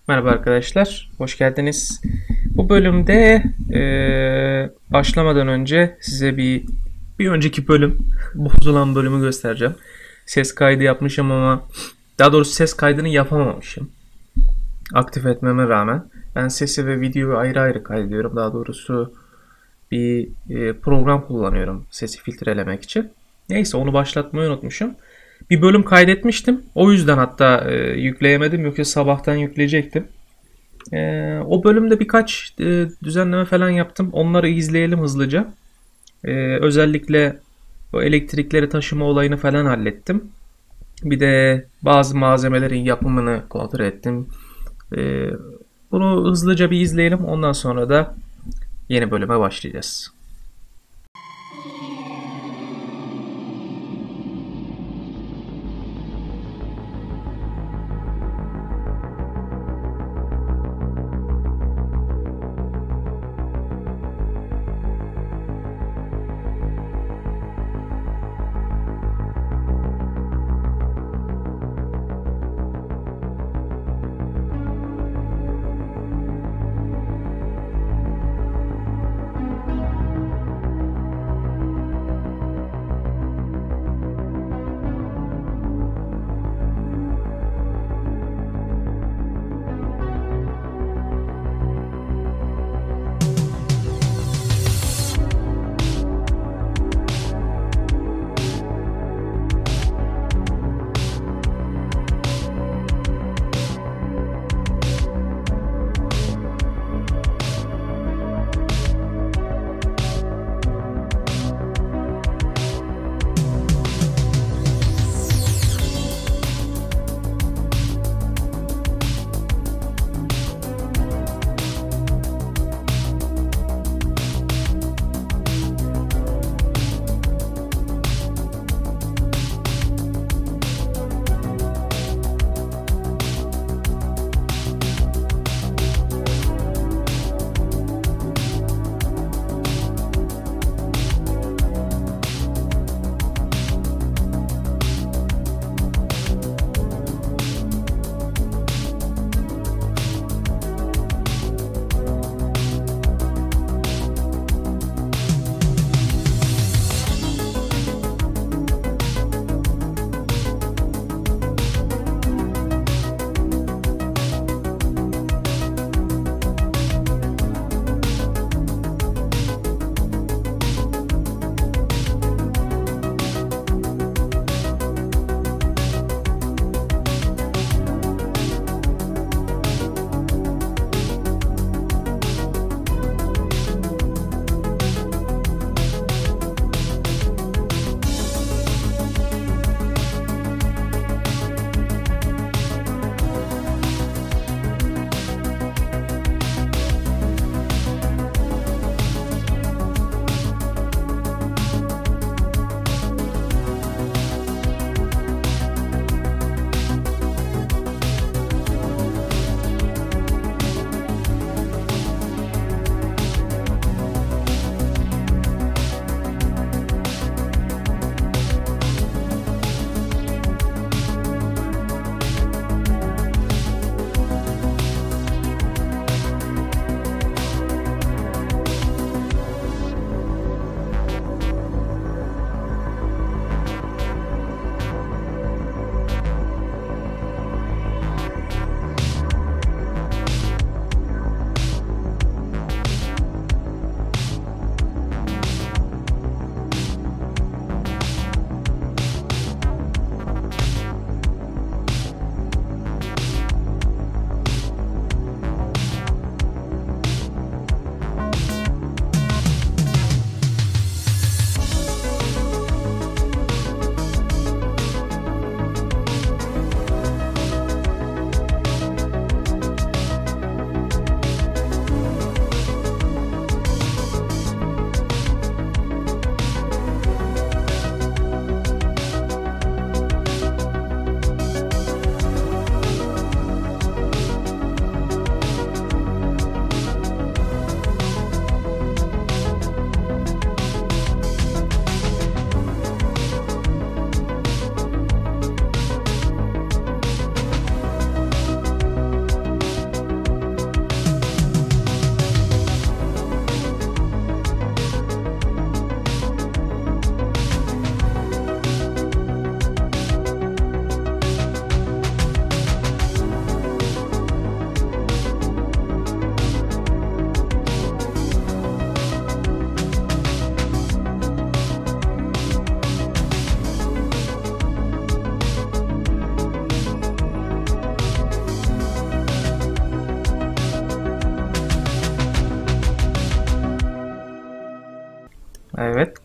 Merhaba arkadaşlar, hoş geldiniz. Bu bölümde başlamadan önce size bir önceki bölüm, bozulan bölümü göstereceğim. Ses kaydı yapmışım ama daha doğrusu ses kaydını yapamamışım. Aktif etmeme rağmen. Ben sesi ve videoyu ayrı ayrı kaydediyorum. Daha doğrusu bir program kullanıyorum sesi filtrelemek için. Neyse onu başlatmayı unutmuşum. Bir bölüm kaydetmiştim. O yüzden hatta yükleyemedim. Yoksa sabahtan yükleyecektim. O bölümde birkaç düzenleme falan yaptım. Onları izleyelim hızlıca. Özellikle o elektrikleri taşıma olayını falan hallettim. Bir de bazı malzemelerin yapımını kontrol ettim. Ee, Bunu hızlıca bir izleyelim. Ondan sonra da yeni bölüme başlayacağız.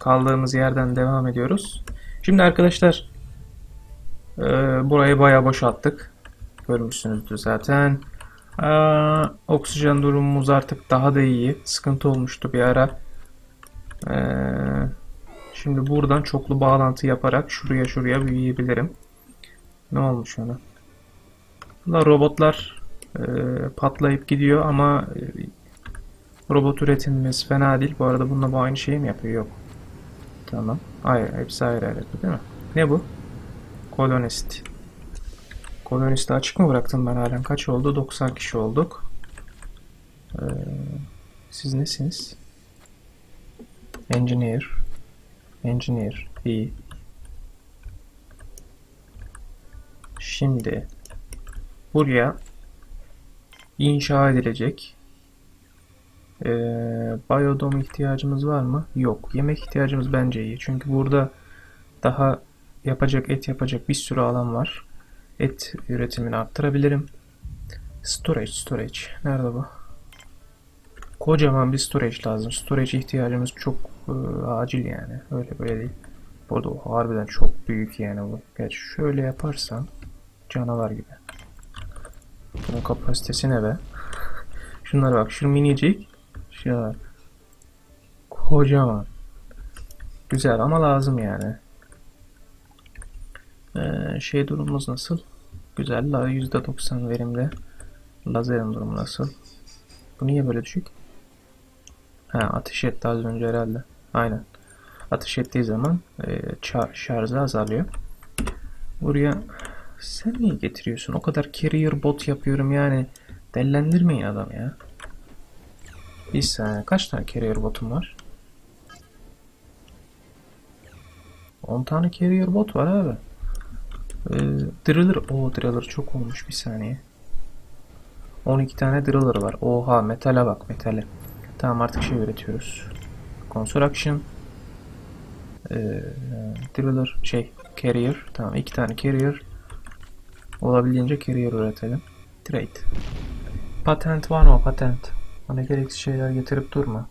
kaldığımız yerden devam ediyoruz. Şimdi arkadaşlar burayı bayağı boşalttık. Görmüşsünüzdür zaten. Oksijen durumumuz artık daha da iyi. Sıkıntı olmuştu bir ara. Şimdi buradan çoklu bağlantı yaparak şuraya büyüyebilirim. Ne olmuş ona? Bunlar robotlar patlayıp gidiyor ama robot üretilmesi fena değil. Bu arada bununla bu aynı şeyi mi yapıyor? Yok. Tamam. Hayır, hepsi ayrı ayrı değil mi? Ne bu? Kolonist. Kolonisti açık mı bıraktım ben halen? Kaç oldu? 90 kişi olduk. Siz nesiniz? Engineer. Engineer. İyi. Şimdi buraya inşa edilecek biyodom ihtiyacımız var mı? Yok. Yemek ihtiyacımız bence iyi. Çünkü burada daha et yapacak bir sürü alan var. Et üretimini arttırabilirim. Storage. Nerede bu? Kocaman bir storage lazım. Storage ihtiyacımız çok acil yani. Öyle böyle değil. Bu arada o harbiden çok büyük yani bu. Gerçi şöyle yaparsam canavar gibi. Bunun kapasitesi ne be? Şunlara bak. Şu minicik. Şunlar. Kocaman. Güzel ama lazım yani. Durumumuz nasıl? Güzel. %90 verimli. Lazerin durumu nasıl? Bu niye böyle düşük? Ateş etti az önce herhalde. Aynen. Ateş ettiği zaman şarjı azalıyor. Buraya sen niye getiriyorsun? O kadar carrier bot yapıyorum yani. Dellendirmeyin adam ya. Bir saniye. Kaç tane carrier botum var? 10 tane carrier bot var abi. Driller. Driller çok olmuş bir saniye. 12 tane driller var. Oha metale bak metale. Tamam artık şey üretiyoruz. Construction. Driller carrier. Tamam 2 tane carrier. Olabildiğince carrier üretelim. Trade. Patent var mı patent? Bana gereksiz şeyler getirip durma.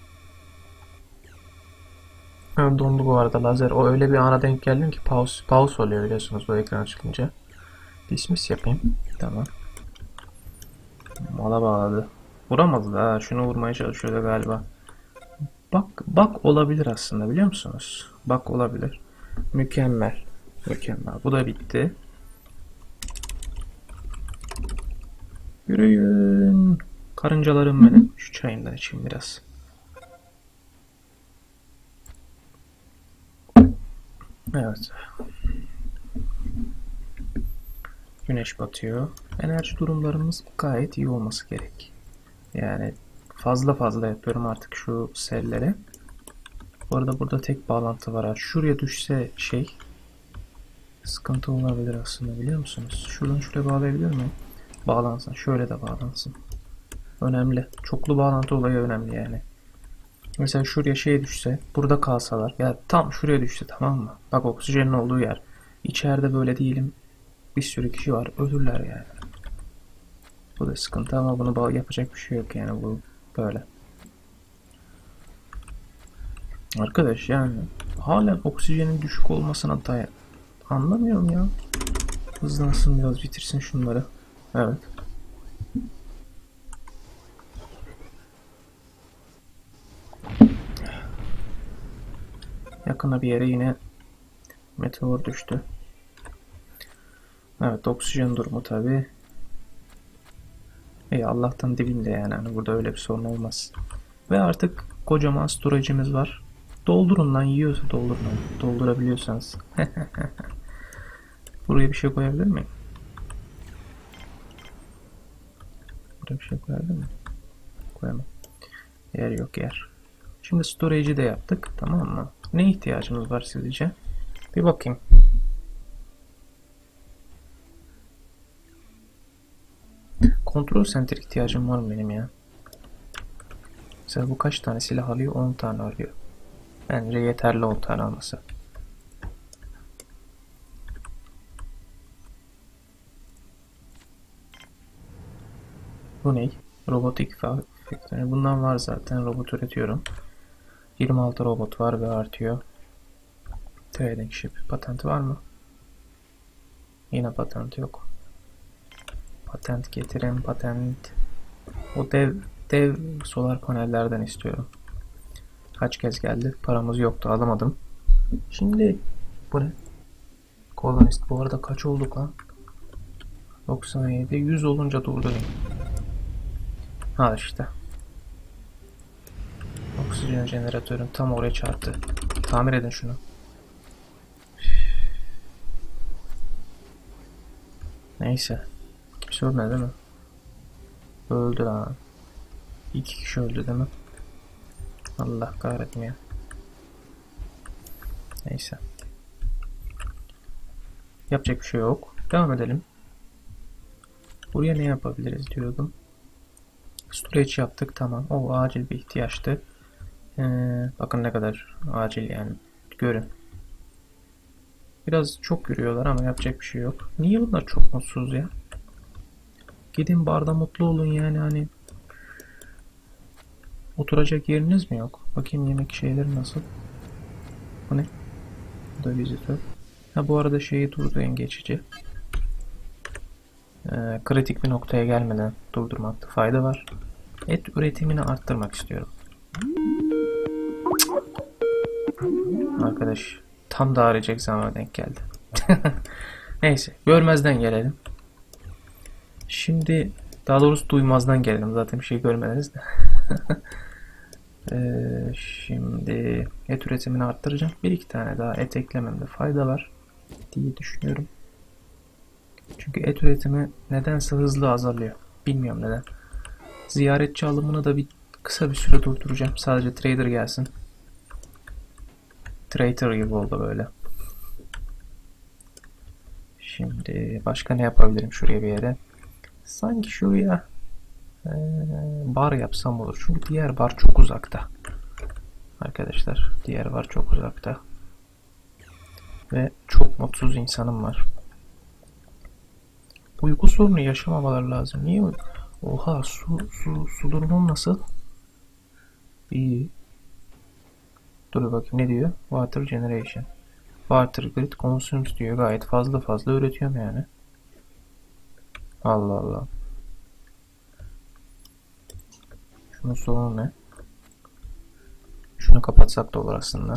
Dondu bu arada lazer. O öyle bir ana denk geldim ki pause oluyor biliyorsunuz bu ekran çıkınca. Dismiss yapayım. Tamam. Mala bağladı. Vuramadı da şunu vurmaya çalışıyordu galiba. Bak olabilir aslında biliyor musunuz? Bak olabilir. Mükemmel. Bu da bitti. Yürüyün. Karıncalarım benim. Şu çayından içeyim biraz. Evet. Güneş batıyor. Enerji durumlarımız gayet iyi olması gerek. Yani fazla yapıyorum artık şu sellere. Bu arada burada tek bağlantı var. Şuraya düşse sıkıntı olabilir aslında biliyor musunuz? Şuradan şuraya bağlayabilir miyim? Bağlansın. Şöyle de bağlansın. Önemli. Çoklu bağlantı olayı önemli yani. Mesela şuraya düşse, burada kalsalar, ya tam şuraya düşse tamam mı? Bak oksijenin olduğu yer. İçeride böyle değilim. Bir sürü kişi var. Ölürler yani. Bu da sıkıntı ama bunu yapacak bir şey yok yani bu böyle. Arkadaş yani halen oksijenin düşük olmasına anlamıyorum ya. Hızlansın biraz bitirsin şunları. Evet. Yakına bir yere yine meteor düştü. Evet oksijen durumu tabi. Allah'tan dibinde yani hani burada öyle bir sorun olmaz. Ve artık kocaman storage'imiz var. Doldurun lan yiyorsa doldurun. Doldurabiliyorsanız. Buraya bir şey koyabilir miyim? Buraya bir şey koyabilir miyim? Koyamam. Yer yok yer. Şimdi storage'i de yaptık tamam mı? Ne ihtiyacımız var sizce? Bir bakayım. Kontrol center ihtiyacım var mı benim ya? Mesela bu kaç tane silah alıyor? 10 tane alıyor. Bence yeterli 10 tane alması. Bu ne? Robotik faktörü. Bundan var zaten. Robot üretiyorum. 26 robot var ve artıyor. Trading ship. Patenti var mı? Yine patent yok. Patent getirin. Patent. O dev solar panellerden istiyorum. Kaç kez geldi? Paramız yoktu. Alamadım. Şimdi bu ne? Kolonist. Bu arada kaç olduk lan? 97. 100 olunca durdurayım. Ha işte. Oksijen jeneratörüm tam oraya çarptı. Tamir edin şunu. Neyse. Kimse ölmedi değil mi? Öldü lan. 2 kişi öldü değil mi? Allah kahretmiyor. Neyse. Yapacak bir şey yok. Devam edelim. Buraya ne yapabiliriz diyordum. Storage yaptık, tamam. O acil bir ihtiyaçtı. Bakın ne kadar acil yani. Görün. Biraz çok yürüyorlar ama yapacak bir şey yok. Niye bunlar çok mutsuz ya? Gidin barda mutlu olun yani hani. Oturacak yeriniz mi yok? Bakayım yemek şeyleri nasıl? Bu ne? Bu da vizitör. Ha bu arada şeyi durdurayım geçici. Kritik bir noktaya gelmeden durdurmakta fayda var. Et üretimini arttırmak istiyorum. Arkadaş tam da arayacak zamana denk geldi. Neyse görmezden gelelim. Şimdi daha doğrusu duymazdan gelelim. Zaten bir şey görmediniz de. Şimdi et üretimini arttıracağım. Bir iki tane daha et eklememde fayda var diye düşünüyorum. Çünkü et üretimi nedense hızlı azalıyor. Bilmiyorum neden. Ziyaretçi alımını da kısa bir süre durduracağım. Sadece trader gelsin. Trader gibi oldu böyle. Şimdi başka ne yapabilirim şuraya bir yere? Sanki şuraya bar yapsam olur. Çünkü diğer bar çok uzakta. Arkadaşlar diğer bar çok uzakta. Ve çok mutsuz insanım var. Uyku sorunu yaşamamaları lazım. Niye? Oha su durumum nasıl? İyi. Dur bakayım ne diyor? Water generation. Water grid consumes diyor. Gayet fazla üretiyorum yani. Allah Allah. Şunun sonu ne? Şunu kapatsak da olur aslında.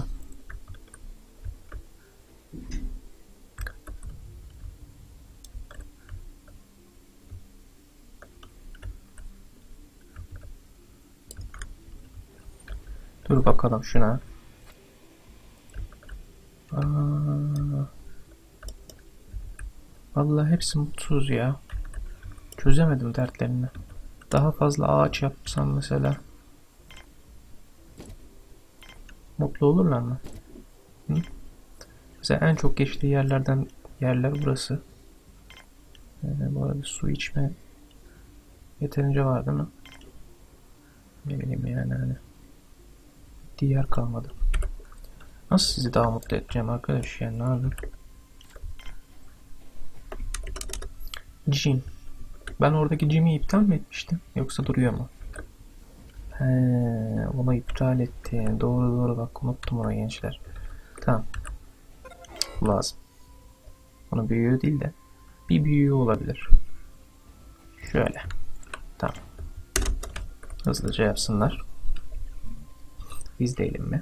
Dur bakalım şuna. Vallahi hepsi mutsuz ya. Çözemedim dertlerini. Daha fazla ağaç yapsam mesela. Mutlu olurlar mı? Hı? Mesela en çok geçtiği yerler burası. Bu arada su içme yeterince var değil mi? Ne bileyim yani hani. Diğer kalmadı. Nasıl sizi daha mutlu edeceğim arkadaş yani ne yapayım? Jim. Ben oradaki Jim'i iptal mi etmiştim? Yoksa duruyor mu? He, onu iptal etti. Doğru bak unuttum onu gençler. Tamam. Lazım. Onun büyüğü değil de bir büyüğü olabilir. Şöyle. Tamam. Hızlıca yapsınlar. İzleyelim mi?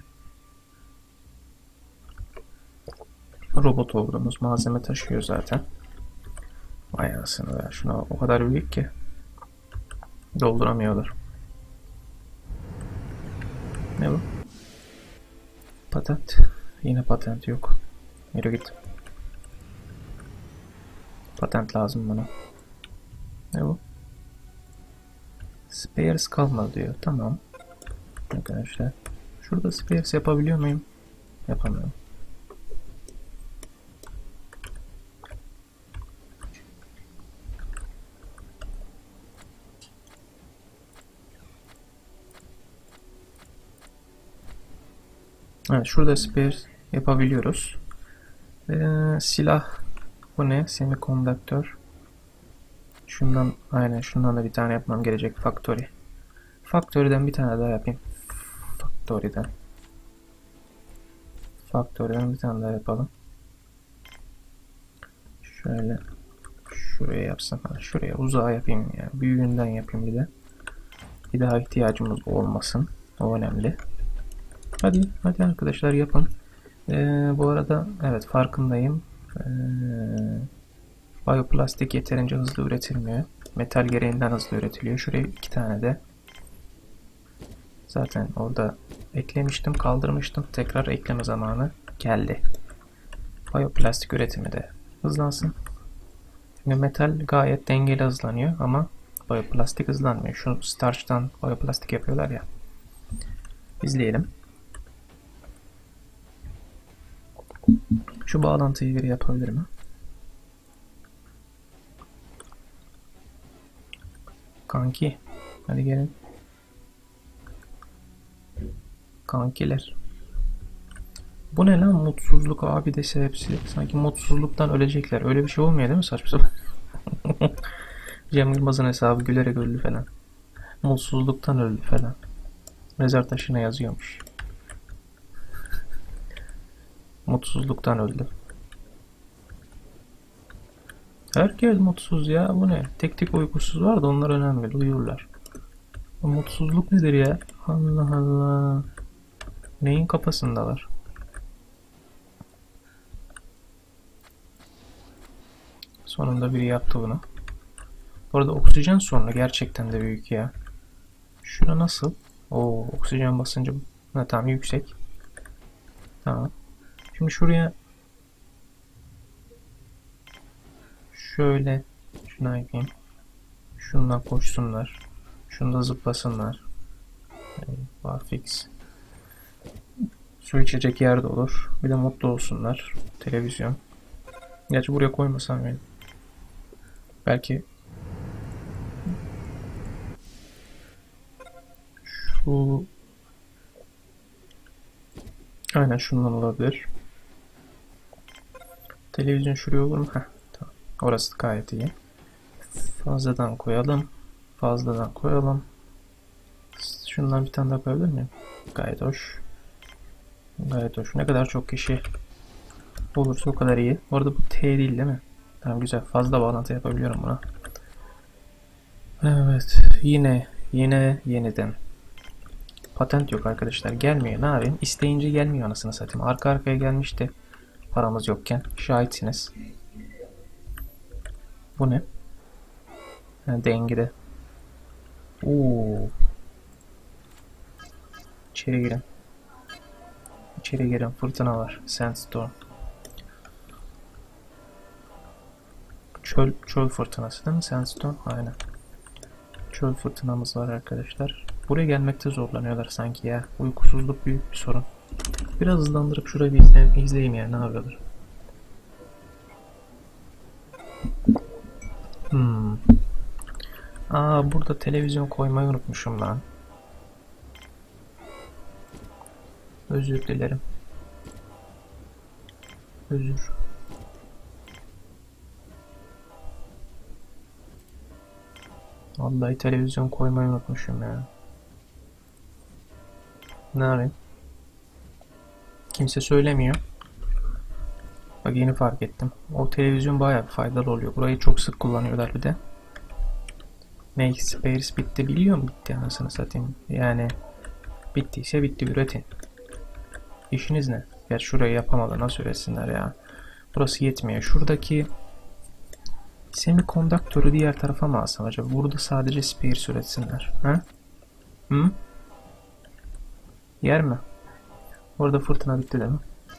Robot olduğumuz malzeme taşıyor zaten. Vay anasını ver. Şuna o kadar büyük ki dolduramıyorlar. Ne bu? Patent. Yine patent yok. Yürü git. Patent lazım bana. Ne bu? Spares kalmadı diyor. Tamam. Arkadaşlar. Şurada spares yapabiliyor muyum? Yapamıyorum. Evet, şurada spares yapabiliyoruz. Silah. Bu ne? Semikondaktör. Şundan da bir tane yapmam gerekecek. Factory'den bir tane daha yapayım. Factory'den. faktörden bir tane daha yapalım. Şöyle şuraya yapsam. Şuraya uzağa yapayım ya. Büyüğünden yapayım bir de. Bir daha ihtiyacımız olmasın. O önemli. Hadi arkadaşlar yapın. Bu arada evet farkındayım. Bioplastik yeterince hızlı üretilmiyor. Metal gereğinden hızlı üretiliyor. Şuraya 2 tane de zaten orada eklemiştim, kaldırmıştım. Tekrar ekleme zamanı geldi. Bioplastik üretimi de hızlansın. Şimdi metal gayet dengeli hızlanıyor ama bioplastik hızlanmıyor. Şu starch'tan bioplastik yapıyorlar ya. İzleyelim. Şu bağlantıyı biri yapabilir mi? Kanki. Hadi gelin. Kankiler. Bu ne lan, mutsuzluk abi dese hepsi. Sanki mutsuzluktan ölecekler. Öyle bir şey olmuyor değil mi, saçma sapan? Cem Yılmaz'ın hesabı gülerek öldü falan. Mutsuzluktan öldü falan. Mezar taşına yazıyormuş. Mutsuzluktan öldü. Herkes mutsuz ya. Bu ne? Tek tek uykusuz var da onlar önemli. Uyurlar. Bu mutsuzluk nedir ya? Allah Allah. Neyin kafasındalar? Sonunda biri yaptı bunu. Bu arada oksijen sorunu gerçekten de büyük ya. Şuna nasıl? Oo, oksijen basıncı tamam yüksek. Tamam. Şimdi şuraya şöyle şuna yapayım. Şundan koşsunlar. Şunda zıplasınlar. Barfix. Su içecek yer de olur. Bir de mutlu olsunlar. Televizyon. Gerçi buraya koymasam yani. Belki şu aynen şundan olabilir. Televizyon şuraya olur mu? Heh, tamam. Orası gayet iyi. Fazladan koyalım. Fazladan koyalım. Şundan bir tane daha koyabilir miyim? Gayet hoş. Gayet hoş. Ne kadar çok kişi olursa o kadar iyi. Bu arada bu T değil mi? Tamam güzel. Fazla bağlantı yapabiliyorum buna. Evet. Yeniden. Patent yok arkadaşlar. Gelmiyor. Ne yapayım? İsteyince gelmiyor anasını satayım. Arka arkaya gelmişti. Paramız yokken. Şahitsiniz. Bu ne? Ha, dengede. Oo. İçeri girin. İçeri girin. Fırtına var. Sandstorm. Çöl fırtınası değil mi? Sandstorm. Aynen. Çöl fırtınamız var arkadaşlar. Buraya gelmekte zorlanıyorlar sanki ya. Uykusuzluk büyük bir sorun. Biraz hızlandırıp şurayı bir izleyeyim ya. Ne yapıyorlar? Burada televizyon koymayı unutmuşum lan. Özür dilerim. Özür. Vallahi televizyon koymayı unutmuşum ya. Ne yapayım? Kimse söylemiyor. Bak yeni fark ettim. O televizyon bayağı faydalı oluyor. Burayı çok sık kullanıyorlar bir de. Make space bitti, biliyor mu? Bitti anasını satayım. Yani bittiyse bitti, üretin. İşiniz ne? Gerçi şurayı yapamadı, nasıl üretsinler ya. Burası yetmiyor. Şuradaki semikondaktörü diğer tarafa mı alsam acaba? Burada sadece space üretsinler. Ha? Hı? Yer mi? Orada fırtına bitti değil mi?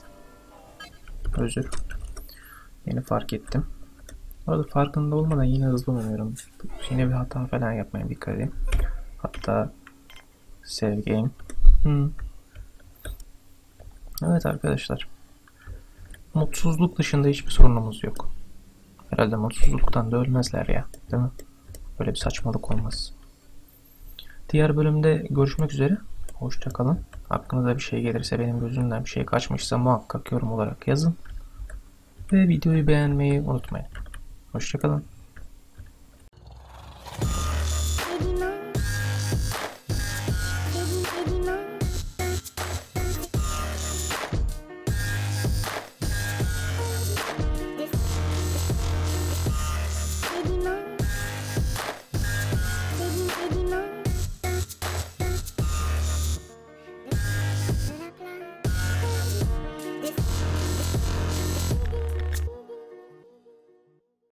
Özür. Yeni fark ettim. Orada farkında olmadan yine hızlı oynuyorum. Yine bir hata falan yapmaya dikkat edeyim. Hatta save game. Evet arkadaşlar. Mutsuzluk dışında hiçbir sorunumuz yok. Herhalde mutsuzluktan da ölmezler ya. Değil mi? Böyle bir saçmalık olmaz. Diğer bölümde görüşmek üzere. Hoşça kalın. Aklınıza bir şey gelirse, benim gözümden bir şey kaçmışsa muhakkak yorum olarak yazın. Ve videoyu beğenmeyi unutmayın. Hoşça kalın.